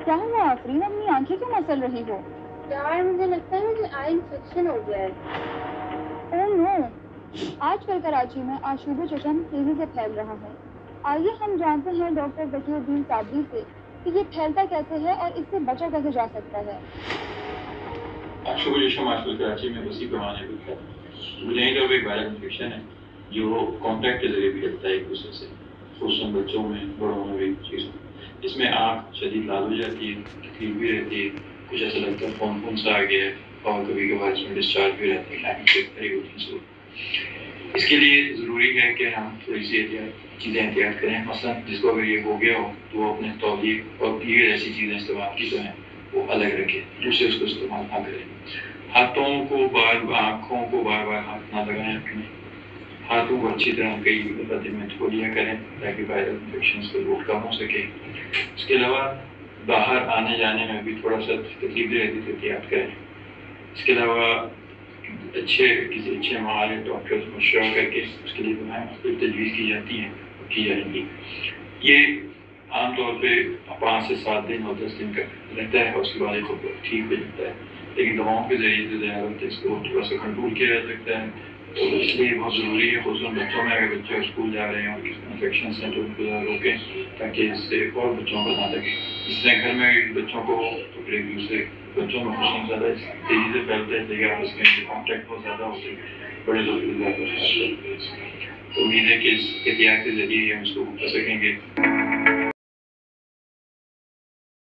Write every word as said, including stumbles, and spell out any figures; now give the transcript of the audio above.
کیا ہوا آفرین، اپنی آنکھیں کیوں مسل رہی ہو؟ یار مجھے لگتا ہے مجھے آئی انفیکشن ہو گیا ہے۔ اوہ نو، آج کل کراچی میں آشوب چشم تیزی سے پھیل رہا ہے۔ آئیے ہم جانتے ہیں ڈاکٹر ذکی الدین صابری سے کہ یہ پھیلتا کیسے ہے اور اس سے بچا کیسے جا سکتا ہے۔ آشوب چشم آج کل کراچی میں وسیع پیمانے پر پھیلا ہے۔ بنیادی طور پہ ایک وائرل انفیکشن ہے جو کانٹیکٹ کے ذریعے بھی لگتا ہے ایک دوسرے سے، خصوصاً بچوں میں، بڑوں میں بھی چیزوں میں۔ اس میں آنکھ شدید لال ہو جاتی ہے، تکلیف بھی رہتی ہے، کچھ ایسا لگتا ہے فون فون سا آ گیا ہے، اور کبھی کبھار اس میں ڈسچارج بھی رہتا ہے، ہوتی ہے۔ اس کے لیے ضروری ہے کہ ہم تھوڑی سی احتیاط چیزیں احتیاط کریں۔ مثلا جس کو اگر یہ ہو گیا ہو تو وہ اپنے تولیق اور دیگر ایسی چیزیں استعمال کی تو ہیں وہ الگ رکھیں، دوسرے اس کو استعمال نہ کریں۔ ہاتھوں کو بار آنکھوں کو بار بار ہاتھ نہ لگائیں اپنے، ہاتھوں کو اچھی طرح کئی دن میں دھو لیا کریں تاکہ وائرل انفیکشن سے روک کم ہو سکے۔ اس کے علاوہ باہر آنے جانے میں بھی تھوڑا سا تکلیف رہتی ہے، احتیاط کریں۔ اس کے علاوہ اچھے کسی اچھے ماہر ڈاکٹر سے مشورہ کر کے اس کے لیے دوائیں تجویز کی جاتی ہیں کی جائیں گی۔ یہ عام طور پہ پانچ سے سات دن اور دس دن کا رہتا ہے اور اس کے بعد خود ٹھیک ہو جاتا ہے، لیکن دواؤں کے ذریعے سے زیادہ اس کو تھوڑا سا کنٹرول کیا جا سکتا ہے۔ تو اس لیے بہت ضروری ہے، خصوصاً بچوں میں اگر بچے اسکول جا رہے ہیں اور کسی انفیکشن سے تو ان کو روکیں تاکہ اس سے اور بچوں کو نہ لگے۔ اس طرح گھر میں بچوں کو تو پھر ایک دوسرے بچوں میں خصوصاً زیادہ تیزی سے پھیلتا ہے، لیکن آپس میں کانٹیکٹ بہت زیادہ ہوتے ہیں، بڑے لوگ بھی زیادہ پھیلتے ہیں۔ تو امید ہے کہ اس احتیاط کے ذریعے ہم اس کو کر سکیں گے۔